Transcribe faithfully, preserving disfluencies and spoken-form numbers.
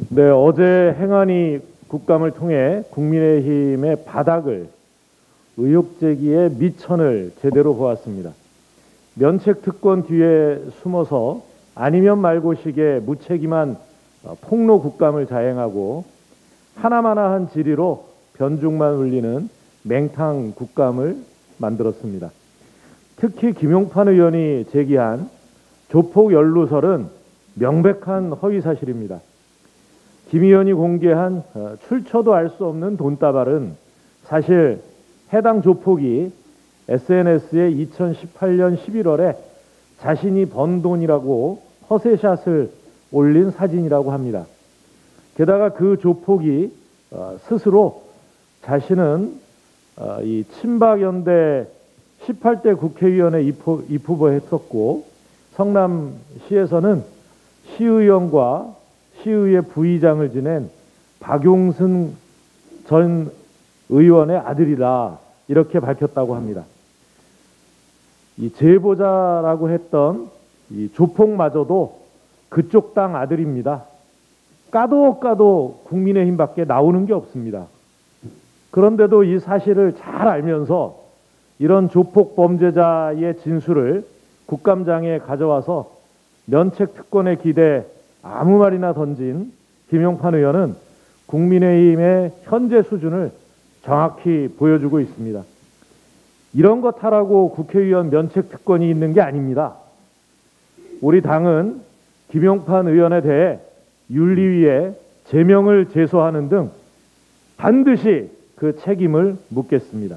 네, 어제 행안위 국감을 통해 국민의힘의 바닥을 의혹 제기의 미천을 제대로 보았습니다. 면책 특권 뒤에 숨어서 아니면 말고식의 무책임한 폭로 국감을 자행하고 하나마나한 질의로 변죽만 울리는 맹탕 국감을 만들었습니다. 특히 김용판 의원이 제기한 조폭 연루설은 명백한 허위사실입니다. 김 의원이 공개한 출처도 알 수 없는 돈다발은 사실 해당 조폭이 에스엔에스에 이천십팔 년 십일월에 자신이 번 돈이라고 허세샷을 올린 사진이라고 합니다. 게다가 그 조폭이 스스로 자신은 이 친박연대 십팔 대 국회의원에 입후보했었고 성남시에서는 시의원과 시의회 부의장을 지낸 박용순 전 의원의 아들이다 이렇게 밝혔다고 합니다. 이 제보자라고 했던 이 조폭마저도 그쪽 당 아들입니다. 까도 까도 국민의힘밖에 나오는 게 없습니다. 그런데도 이 사실을 잘 알면서 이런 조폭 범죄자의 진술을 국감장에 가져와서 면책 특권에 기대 아무 말이나 던진 김용판 의원은 국민의힘의 현재 수준을 정확히 보여주고 있습니다. 이런 것 하라고 국회의원 면책 특권이 있는 게 아닙니다. 우리 당은 김용판 의원에 대해 윤리위에 제명을 제소하는 등 반드시 그 책임을 묻겠습니다.